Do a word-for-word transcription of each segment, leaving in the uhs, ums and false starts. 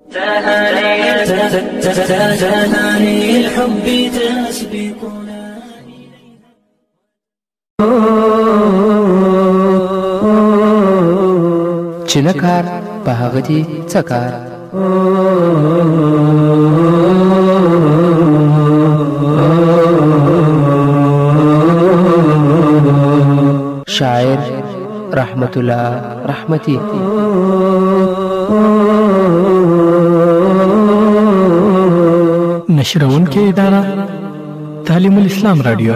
تهاني الحب تسبقنا چنکار په هغه دي څه کار شاعر رحمت الله رحمتي نشرون کې اداره تعلیم الاسلام رادیو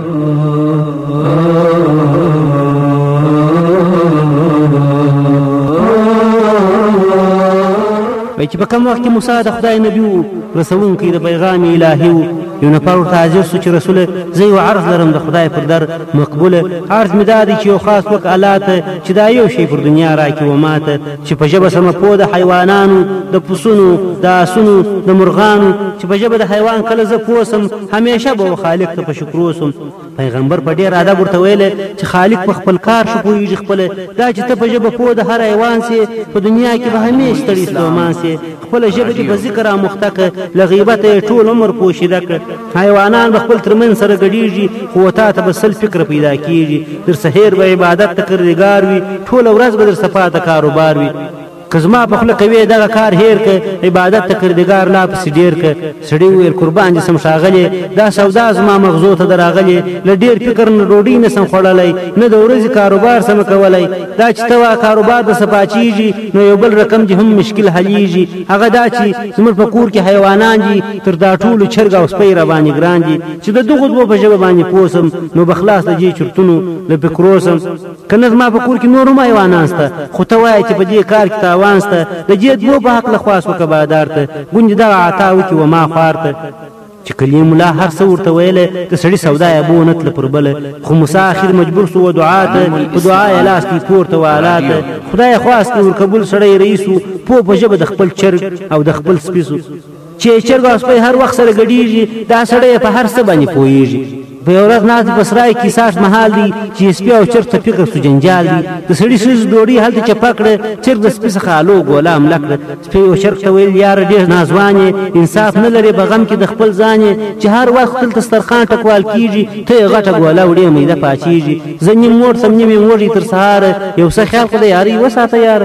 وای چې په کوم وخت کې موسی د خدای نبی و رسولونکی د پیغام الهي و یو نفر ورته حاضر سو چې رسوله زه یو عرض لرم د خدای پر در مقبوله عرض مې دا دی چې یو خاص وک الله ته چې دا یو شی پر دنیا راکړي و ماته چې په ژبه سمه پوه د حیوانانو د پسونو د آسونو د مرغانو چې په ژبه د حیوان کله زه پوه سم همیشه به خالق ته په شکر وسم پیغمبر په ډېر ادب ورته ویل چې خالق په خپل کار شو پوهېږي خپله دا چې ته په ژبه پوه د هر حیوان سې په دنیا کې به همیش ستړي ستومان سې خپله ژبه دې په ذکر آموخته کړه له غیبته یې ټول عمر پوشیده کړه حیوانان به خپل ترمن سره ګډېږي خو تا ته به سل فکر پیدا کېږي تر سحر به عبادت ته کردګار وي ټوله ورځ به در صفا ته کاروبار وي که زما په خوله کوې دغه کار هېر که عبادت ته کردګار لا پسې ډېر که سړي وویل قربان دې سم ښاغلې دا سودا زما مغزو ته در راغلې له ډېر فکر نه ډوډۍ نه سم خوړلی نه د ورځې کاروبار سم کولی دا چې ته وا کاروبار د سپاچېږي نو یو بل رقم دې هم مشکل حلیږي هغه دا چې زموږ په کور کې حیوانان دي تر دا ټولو چرګ او سپی راباندې ګران دي چې د دغو دوو په ژبه باندې پوه سم نو به خلاص د دې چرتونو له فکرو سم که نه زما په کور کې نور هم حیوانان شته خو ته وایې چې په دې کار کې تاوان شته د دې دوو په هکله خواست وکړه بادار ته ګوندې دغه عطا وکړي و ما خوار ته چې کلیم الله هر څه ورته ویلی د سړي سودا یې بو نه تله پر بله خو موسی اخر مجبور سو و دعا ته په دعا یې لاس کړي پورته والا ته خدای خواست کړي ورقبول سړی رئیس و پوه په ژبه د خپل چرګ او د خپل سپي سو چې چرګ او سپی هر وخت سره ګډېږي دا سړی په هر څه باندې پوهېږي په یو ورځ ناست په سرای کې ساټ مهال دی چې سپي او چرګ ته فکر سو جنجال دی د سړي ښځې ډوډۍ هلته چپه کړه چرګ د سپي څخه الو ګوله حمله کړه سپي او چرګ ته ویل یاره ډېر نازوان یې انصاف نه لرې په غم کې د خپل ځان یې چې هر وخت دلته سترخان ټکوال کېږي ته یې غټه ګوله وړې میده پاچېږي زه نیم موړ سم نیم یې موږي تر سهاره یو څه خیال خو د یارۍ وساته یاره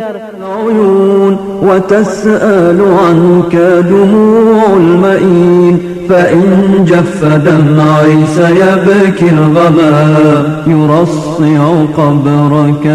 العيون وتسأل عنك دموع المئين فإن جف دمعي سيبكي الغمام يرصع قبرك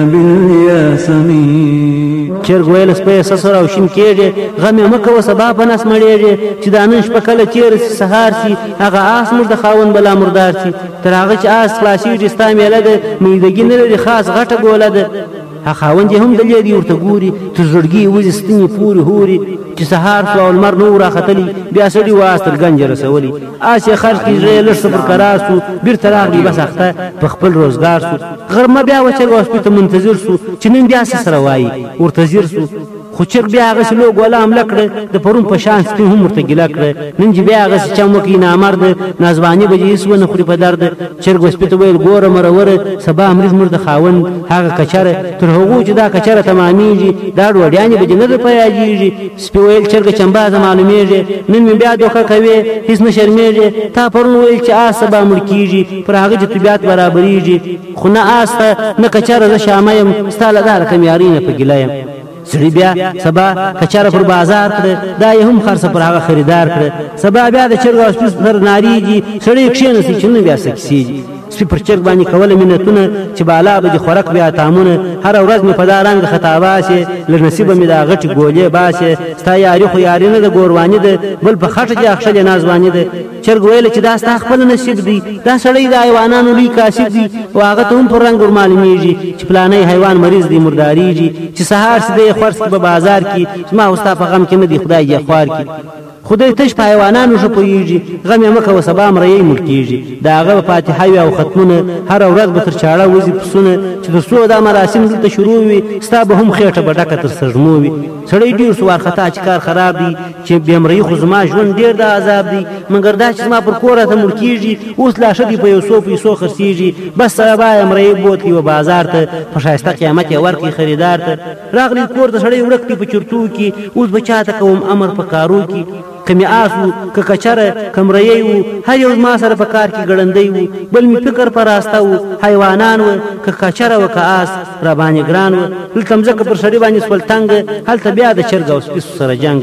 بالياسمين چرګ ویل سپی سسر او شین کېږي غم یې مه کوه سبا په نس مړېږي چې دا نن شپه کله تېره سي سهار سي هغه آس موږ د خاوند بلا مردار سي تر هغه چې آس خلاصېږي ستا میله ده میدګي نه لري خاص غټه ګوله ده خاوند یې هم دلې دی ورته ګوري تر زړګي وځي ستنې پورې هوري چې سهار شو او لمر نو راختلی بیا سړي واس تر ګنج رسولي آس یې خرج کړي زړه یې لږ څه پر کرار سو بېرته راغلي بس اخته په خپل روزګار سو غرمه بیا وچرګ او سپي ته منتظر سو چې نن بیا څه سره وایي ورته ځیر سو خو چرګ بیا هغسې لو ګوله حمله کړه د پرون په شان سپي هم ورته ګیله کړه نن چې بیا هغسې چم وکړي نامرد نازواني به دې هېڅ ونه خوري په درد چرګ و سپي ته ویل ګوره مروره سبا مرید مر د خاوند هغه کچره تر هغو چې دا کچره تمامېږي دا ډوډیانې به دې نه در په یادېږي سپي ویل چرګه چمبازه معلومېږي نن مې بیا دوکه کوې هېڅ نه شرمېږي تا پرون ویل چې آس سبا مړ کېږي پر هغه چې طبیعت برابرېږي خو نه آس ته نه کچره زه شامه یم ستا له دا رقم یارۍ نه په ګیله یم سړي بیا سبا کچره پر بازار کړه دا یې هم خرڅه پر هغه خریدار کړه سبا بیا د چرګ او سپي سره نارېږي سړی کښېنسي چې نن بیا څه کیسېږي سپي پر چرګ باندې کوله مینتونه چې بالا به د خوراک بیا تامونه هره ورځ مې په دا رنګ خطا باسې له نصیبه مې دا غټې ګولې باسې ستا یاري خو یاري نه ده ګورواني ده بل په خټه کې اخښلې نازواني ده چرګ ویله چې دا ستا خپل نصیب دی دا سړی د حیوانانو لوی کاسب دی او هغه ته هم پر رنګ ور معلومېږي چې پلانی حیوان مریض دی مردارېږي چې سهار سي دی خورس کې په بازار کې زما او ستا په غم کې نه دی خدای یې خوار کړي خدای تش په حیوانانو ښه پوهېږي غم یې مه کوه سبا مریی مړ کېږي د هغه به فاتحه وي او ختمونه هره ورځ به تر چاړه وځي پسونه چې تر څو دا مراسم دلته شروع وي ستا به هم خېټه به ډکه تر سږمو وي سړی ډېر سو وارخطا چې کار خراب دی چې بېمرۍ خو زما ژوند ډېر د عذاب دی مګر دا چې زما پر کور راته مړ کېږي اوس لا ښه دي په یو څو پیسو خرڅېږي بس سبا یې مرۍ بوتلي و بازار ته په ښایسته قیامت یې ورکړي خریدار ته راغلی کور ته سړی ورک دی په چرتو کې اوس به چاته کوم امر په کارو کې که مې آس و که کچره که مریی و هر یو زما سره په کار کې ګړندی و بل مې فکر په راسته و حیوانان و که کچره و که آس را باندې ګران و دلته مځکه پر سړي باندې سول تنګه هلته بیا د چرګ او سپیسو سره جنګ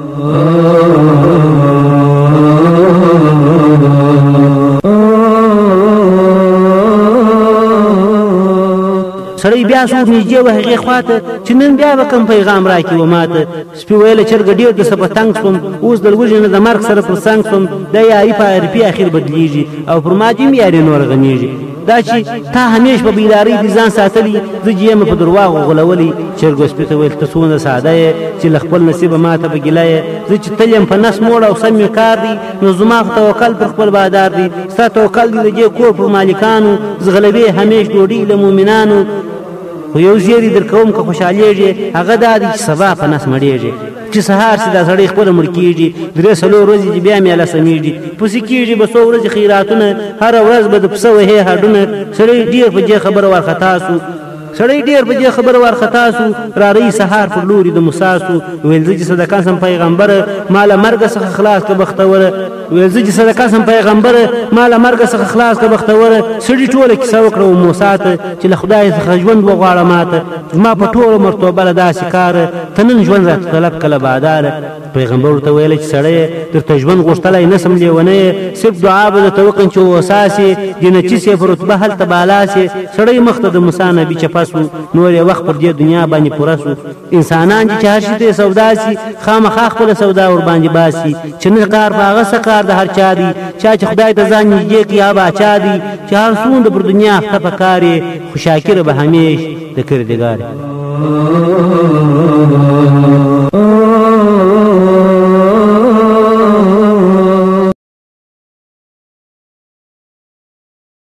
سړی بیا سور نږدې و هغې خواته چې نن بیا به کوم پیغام راکړي و ماته سپي ویله چرګه ډېر درسه په تنګ شوم اوس د لوږې نه د مرګ سره پر څنګ شوم دا یاري په عارفي اخر بدلیږي او پر ما دې یاري نور غمیږي دا چې تا همیش په بیدارۍ دې ځان ساتلی زه چې یم په درواغو غولولی چرګو سپي ته ویل ته څومره ساده یې چې له خپل نصیبه ماته به ګیله یې زه چې تل یم په نس موړ او سم مې کار دی نو زما خو توکل پر خپل بادار دی ستا توکل دی د دې کور پر مالکانو زغلبې همیش ډوډۍ له مؤمنانو خو یو زیری در کوم که خوشحالیږي هغه دا دی چې سبا په نس مړېږي چې سهار چې دا سړی خپله مړ کېږي درې څلور ورځې چې بیا میله سمیږي پسې کېږي به څو ورځې خیراتونه هره ورځ به د پسه وهې هډونه سړی ډېر په دې خبره وارخطا سو سړی ډېر په دې خبره وارخطا سو رارهی سهار پر لوري د موسی سو ویل زه چې صدقه سم پیغمبره ما له مرګه څخه خلاص که بختوره ویل زه چې صدقه سم پیغمبره ما له مرګه څخه خلاص که بختوره سړي ټوله کیسه وکړه و موسی ته چې له خدای څخه ژوند وغواړه ماته زما په ټوله مرتبه له داسې کاره ته نن ژوند راته طلب کله باداره پیغمبر ورته ویله چې سړی درته ژوند غوښتلی نه سم لیونی یې صرف دعا به درته وکړم چې اوساسې جنتي سې په رتبه هلته بالا سې سړی مخ ته د موسی نبي چپه سو نور یې وخت پر دې دنیا باندې پوره سو انسانان چې هر شي ته سودا سي خامخا خپله سودا ور باندې باسي چې نه کار په هغه څه کار د هر چا دی چا چې خدای ته ځان نږدې کړي یا باچا دی چې هر څومره پر دنیا اخته په کار یې خو شاکر به همیش د کردګار